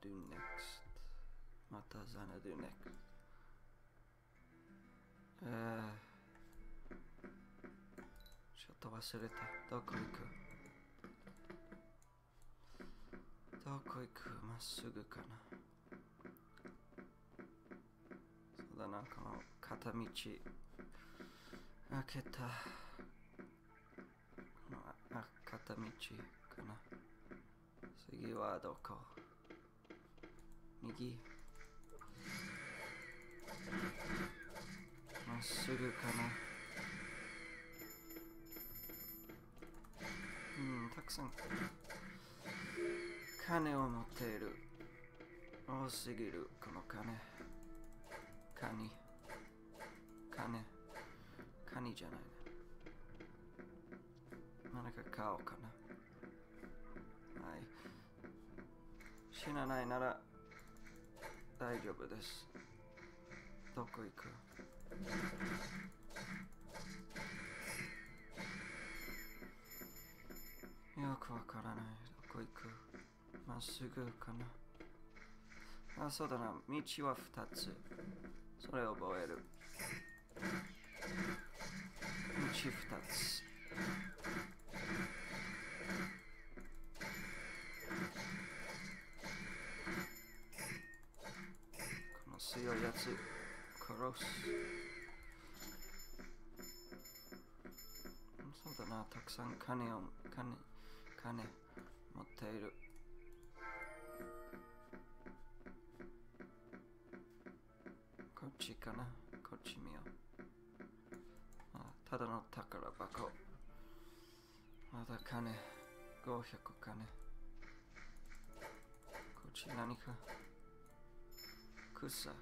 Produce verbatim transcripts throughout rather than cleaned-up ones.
do next? またザナ do next? えー、ちょっと忘れた。どこ行く？どこ行く？まっすぐかな。そうだな、この片道開けた。このあ片道かな。次はどこ？右？まっすぐかな。うん、たくさん金を持っている。多すぎる、この金。カニ。金。カニじゃないね。何か買おうかな。はい。死なないなら大丈夫です。どこ行く？よくわからない。どこ行く？まっすぐかな。あ、そうだな。道は二つ。それを覚える。道二つ。この強いやつ、殺す。そうだな。たくさん金を、金、金持っている。こっちかな。こっち見よう。あ、ただの宝箱。まだ金。ごひゃく金。こっち何か。草。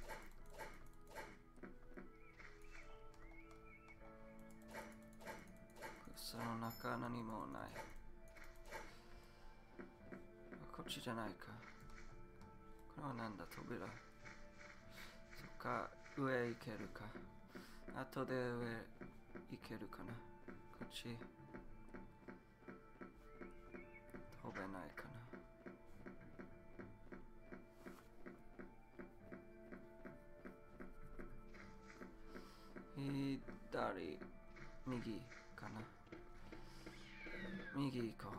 草の中何もない。こっちじゃないか。これはなんだ、扉。そっか、上行けるか。後で上行けるかな。こっち。飛べないかな。左、右かな。右行こ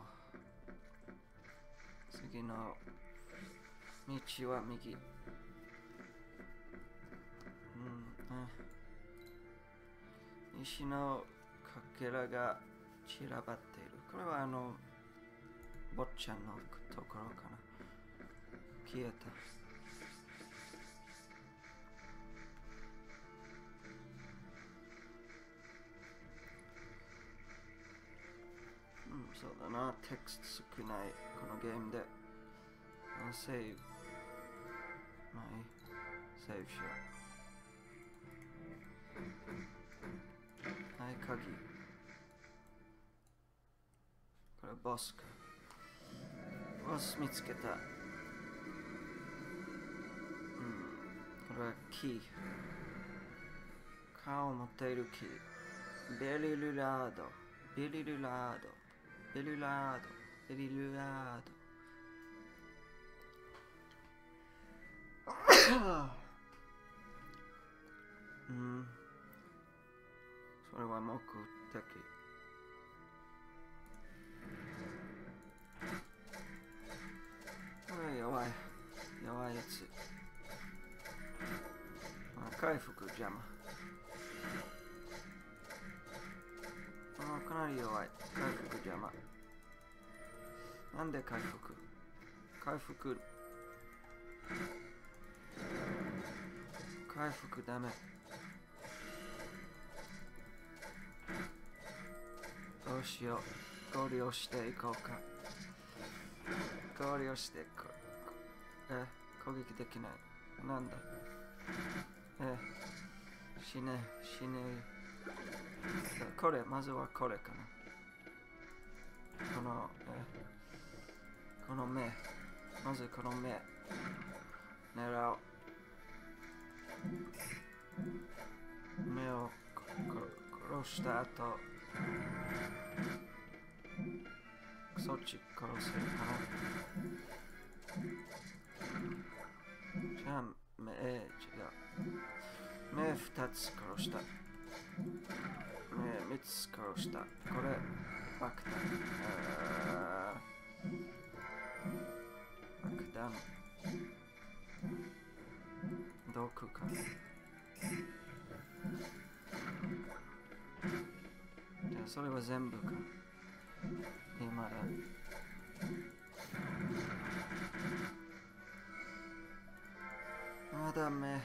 う。次の道は右。うん、うん、石のかけらが散らばっている。これはあの、坊ちゃんのところかな。消えた。うん、そうだな。テクスト少ない。このゲームで。セーブ。まあいい。セーブしよう。はい、鍵。これボスか。ボス見つけた。うん。これはキー。顔を持っているキー。ベリルラード。ベリルラード。ベリルラード。ベリルラード。うん。それは目的。これ弱い。弱いやつ。あ、回復邪魔。あ、かなり弱い。回復邪魔。なんで回復？回復。回復ダメ。どうしよう。氷をしていこうか。氷をしていこう。え、攻撃できない。なんだ。え、死ね、死ね。これ、まずはこれかな。この、え、この目。まずこの目。狙おう。目を殺した後、そっち殺せるかな。 あ、目、えー、違う。目二つ殺した。目三つ殺した。これ、爆弾。あー爆弾。どこか。じゃあ、それは全部か。今だ。あ、ダメ。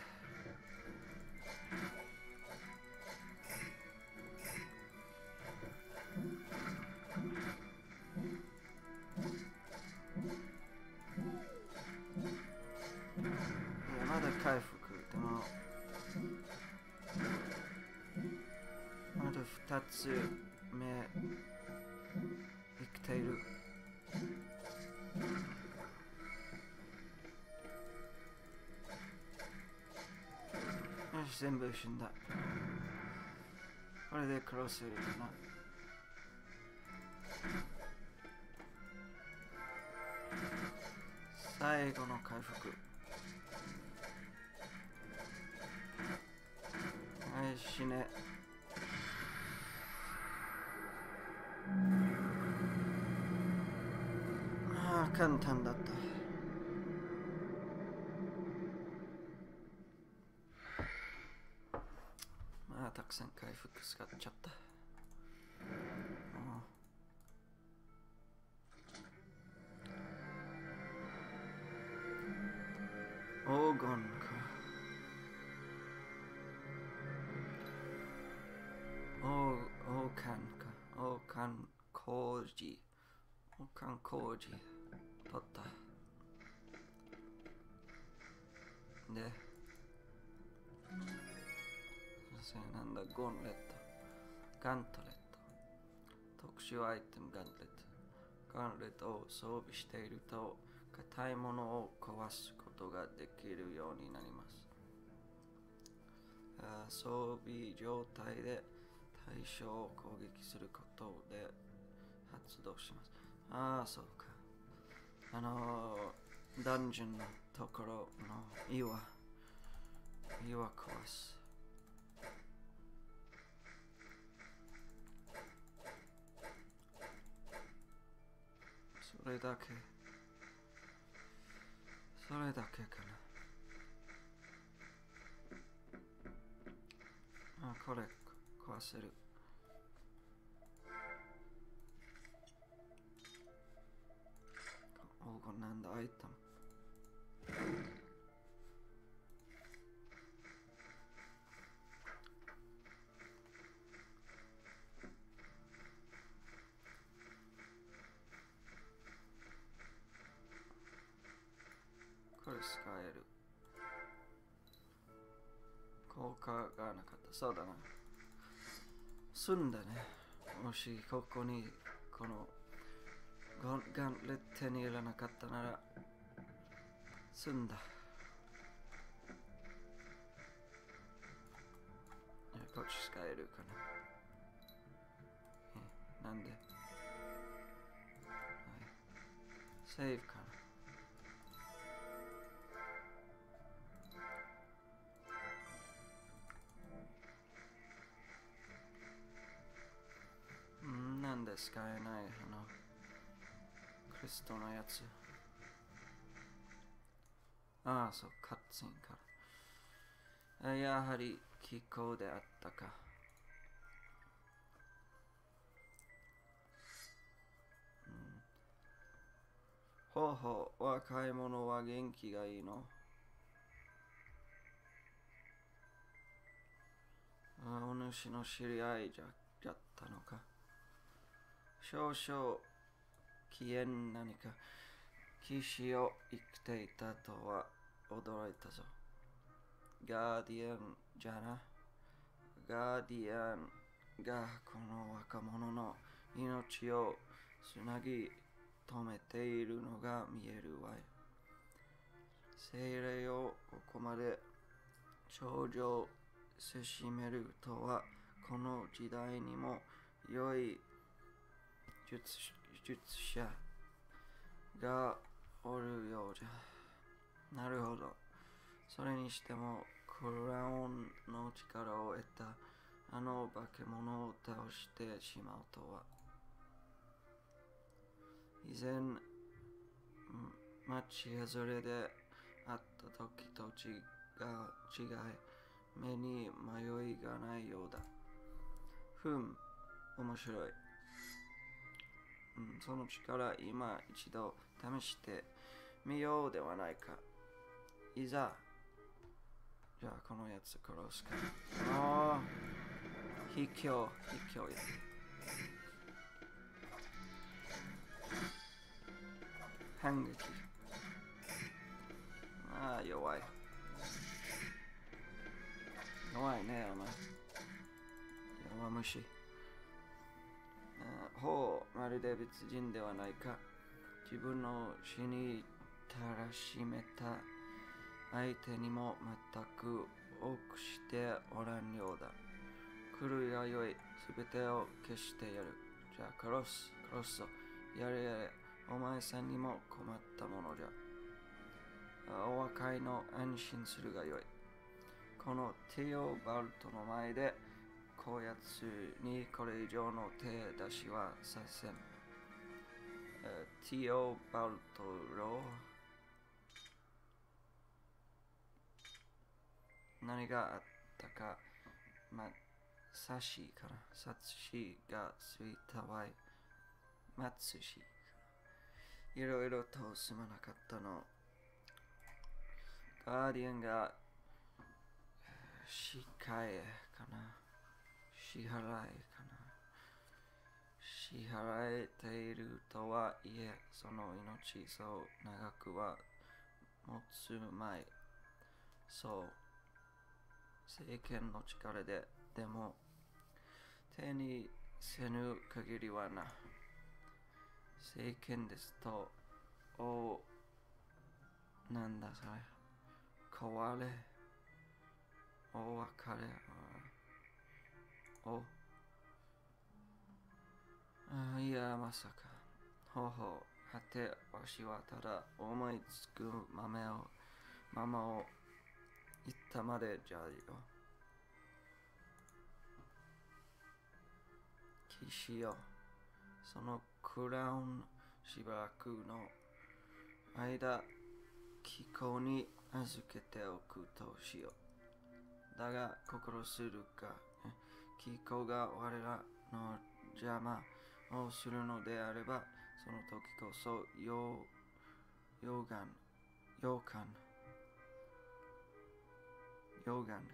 いや、まだ回復。でも、まだ二つ目生きている。よし、全部死んだ。これで殺せるかな。最後の回復。はい、死ね。ああ、簡単だった。まあ、たくさん回復使っちゃった。黄金か。王冠か。王冠工事。王冠工事。取った。で、それなんだ、ゴンレット。ガントレット。特殊アイテムガンレット。ガンレットを装備していると、硬いものを壊すことができるようになります。あ装備状態で対象を攻撃することで発動します。ああ、そうか。あのー、ダンジョンのところの岩、岩壊す。それだけ。それだけかな。あ、これ壊せる。黄金なんだ、アイテム。これ使える。効果がなかった。そうだな。済んだね。もしここにこのガンレット手に入れなかったなら済んだ。こっち使えるかな。なんで、はい、セーブかな。うんなんで使えないあのクリストのやつ。ああ、そう、カッツンから。あやはり気候であったか。うん、ほうほう、若い者は元気がいいの。あお主の知り合いじゃじゃったのか。少々危険何か騎士を生きていたとは驚いたぞ。ガーディアンじゃな。ガーディアンがこの若者の命をつなぎ止めているのが見えるわい。精霊をここまで頂上せしめるとはこの時代にも良い術術者がおるようじゃ。なるほど。 それにしても、クラウンの力を得たあの化け物を倒してしまうとは。以前、町外れで会った時と違い、目に迷いがないようだ。ふん、面白い。うん、その力、今一度試してみようではないか。いざ、じゃあこのやつ殺すか。ああ、卑怯、卑怯や。反撃。ああ、弱い。弱いね、お前。弱虫。ほう、まるで別人ではないか。自分の死にたらしめた相手にも全く臆しておらんようだ。来るがよい、すべてを消してやる。じゃあ殺す、殺すぞ。やれやれ、お前さんにも困ったものじゃ。お若いの安心するがよい。このティオバルトの前で、こやつにこれ以上の手出しはさせん。ティオバルトロ何があったか、ま、さしかな。さつしがついたわい。まつし。いろいろとすまなかったの。ガーディアンが支払えかな。支払いかな。支払えているとはいえ、その命そう長くは持つまい。そう。政権の力で、でも、手にせぬ限りはな。政権ですと、お、なんだそれ。壊れ、お別れ、お、あいや、まさか。ほうほう、はて、わしはただ思いつく豆を、ママを言ったまでじゃよ。騎士よ、そのクラウンしばらくの間、気候に預けておくとしよう。だが、心するか、気候が我らの邪魔をするのであれば、その時こそ、溶溶岩、溶岩、溶岩が、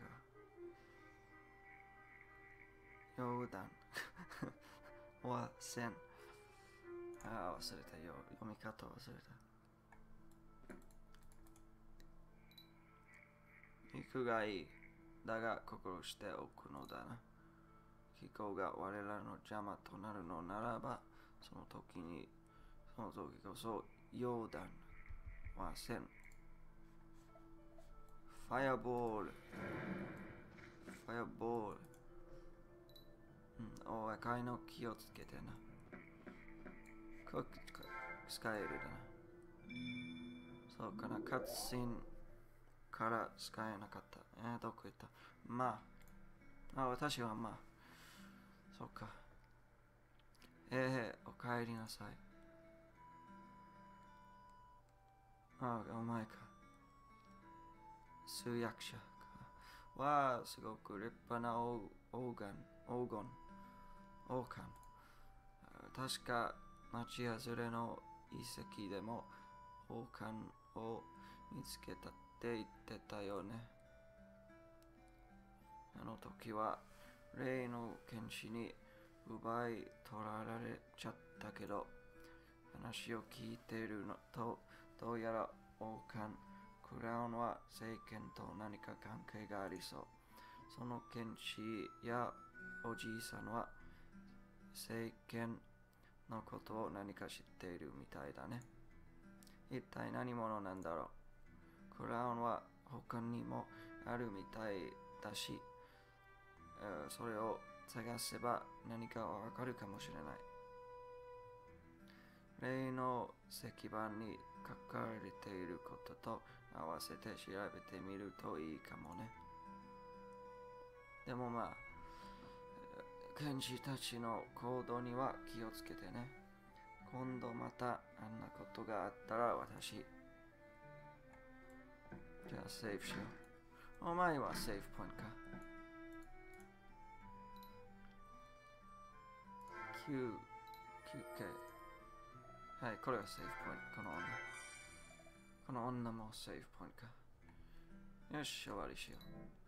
溶断はせん。ああ、忘れたよ。読み方忘れた。行くがいい。だが心しておくのだな。気候が我らの邪魔となるのならば、その時に、その時こそ、溶断はせん。ファイアボール。ファイアボール。うん、お赤いの気をつけてな。こ使えるだな。そうかな、カッツシーンから使えなかった。えー、どこ行ったまあ。あ、私はまあ。そうか。えー、お帰りなさい。あ、お前か。通訳者か。わあ、すごく立派な黄金、黄金、王冠。確か町外れの遺跡でも王冠を見つけたって言ってたよね。あの時は例の剣士に奪い取られちゃったけど、話を聞いているのと、どうやら王冠、クラウンは政権と何か関係がありそう。その剣士やおじいさんは政権のことを何か知っているみたいだね。一体何者なんだろう。クラウンは他にもあるみたいだし、それを探せば何かわかるかもしれない。例の石板に書かれていることと合わせて調べてみるといいかもね。でもまあ、剣士たちの行動には気をつけてね。今度またあんなことがあったら私。じゃあセーフしよう。お前はセーフポイントか。きゅう、きゅうけい。はい、これはセーフポイント。この女。この女もセーフポイントか。よし、終わりしよう。